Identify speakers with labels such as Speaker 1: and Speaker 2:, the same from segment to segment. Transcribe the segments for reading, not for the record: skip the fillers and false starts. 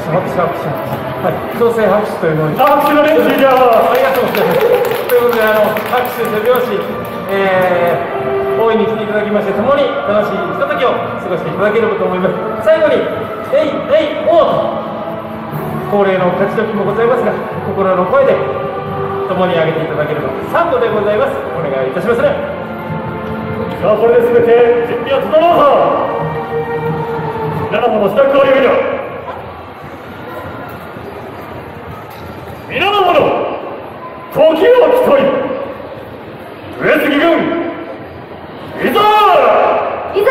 Speaker 1: 手、拍手、拍手、はい、調整拍手というのに。
Speaker 2: 拍手の練習じゃ
Speaker 1: ありがとうございます。ということで、拍手、手拍子、大いに来ていただきまして、共に楽しいひとときを過ごしていただければと思います。最後に、えい、えい、おーと、恒例の勝ち時もございますが、心の声で共に上げていただければ、3度でございます。お願いいたしますね。
Speaker 2: さあ、これで全て準備は整うぞ。皆様の支度を呼びろ。皆の者、時を競い、上杉軍、いざ
Speaker 3: いざ。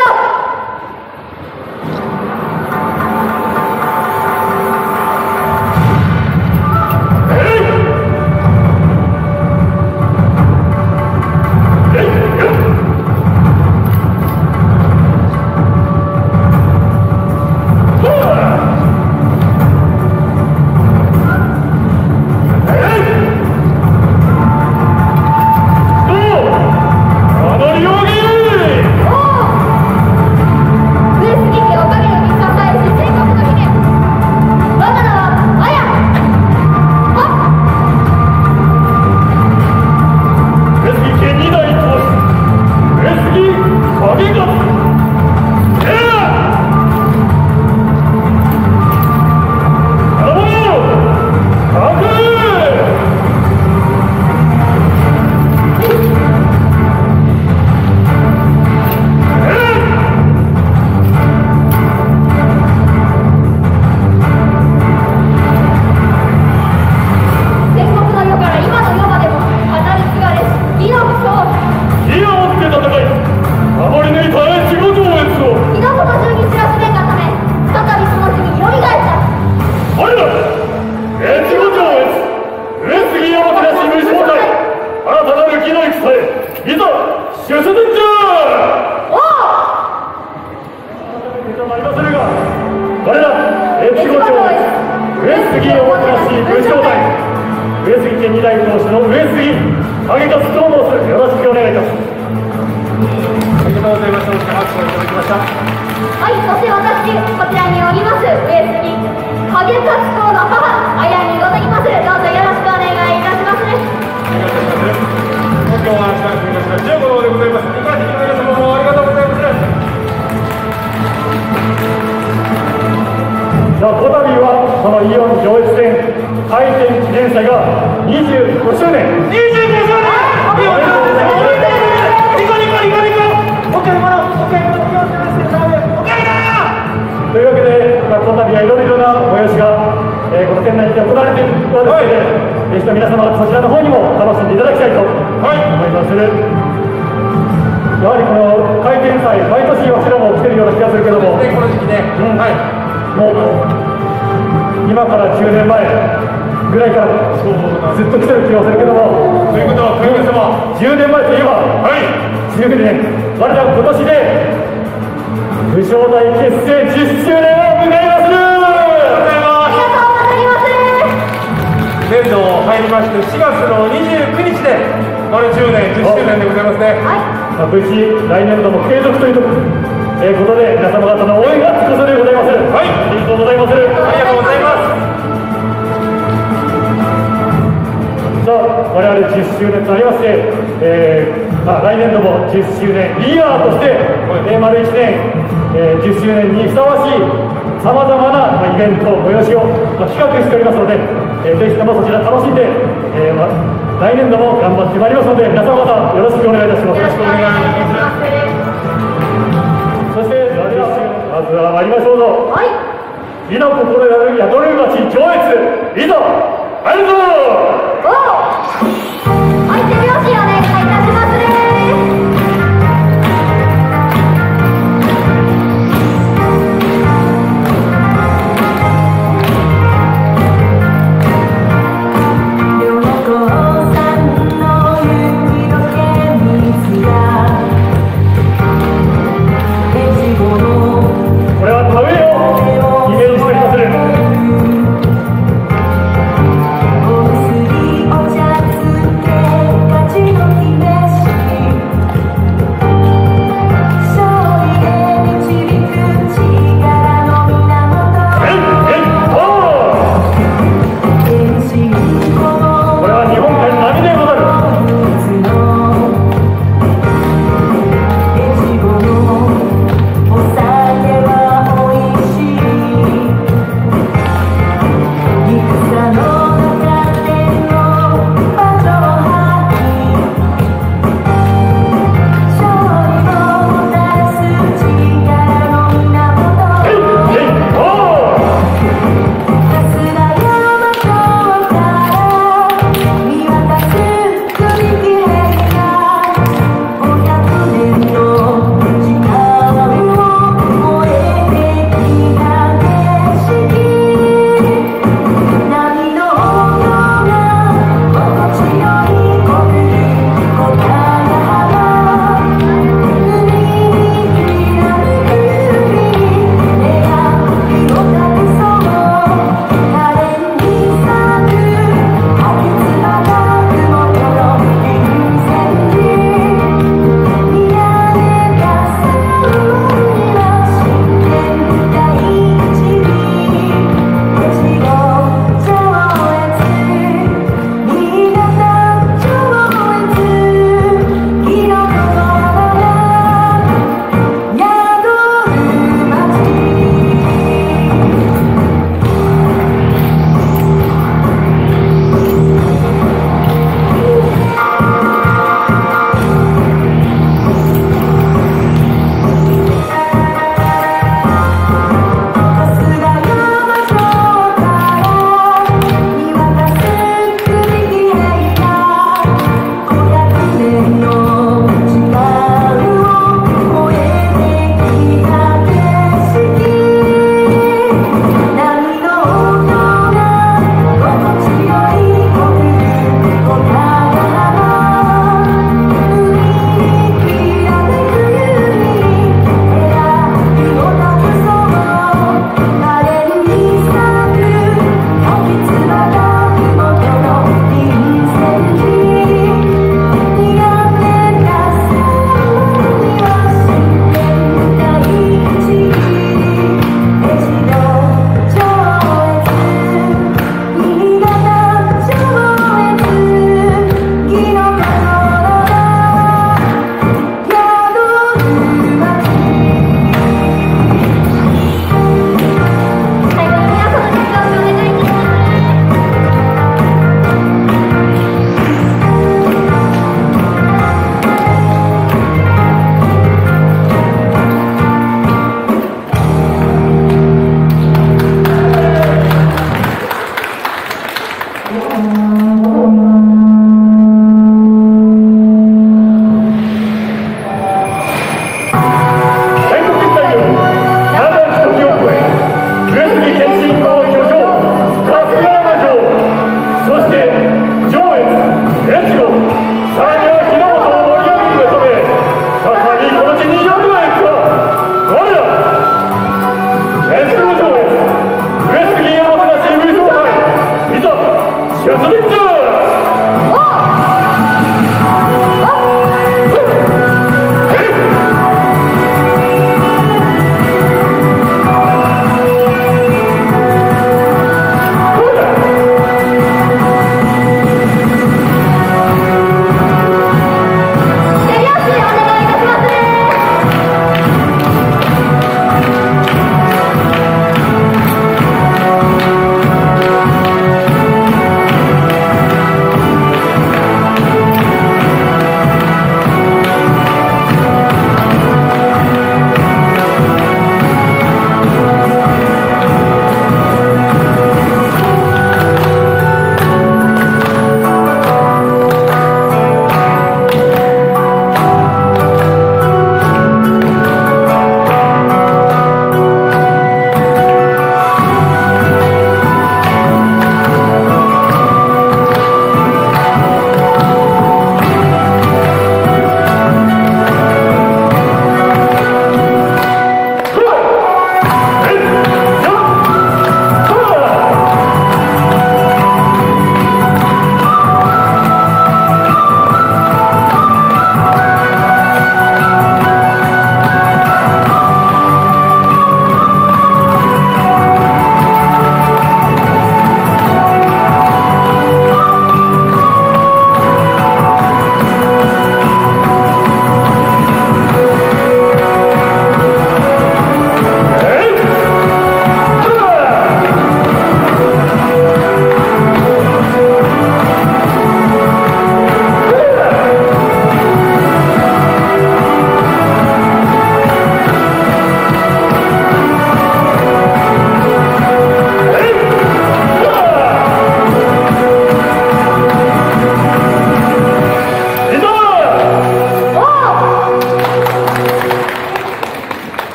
Speaker 2: 無事、来年度も継続ということで、皆様方の応援がつくことでございます。はい、ありがとうございます。あり
Speaker 1: がとうございます。
Speaker 2: さあ、我々10周年となりまして、来年度も10周年イヤーとして、丸1年、10周年にふさわしいさまざまなイベント、催しを企画しておりますので、ぜひともそちら楽しんで、来年度も頑張ってまいりますので、皆様方よろしくお願いいたします。よろしくお願いします。そして、それではまずは参りましょうぞ。はい。美の心宿る町上越、いざ参るぞ。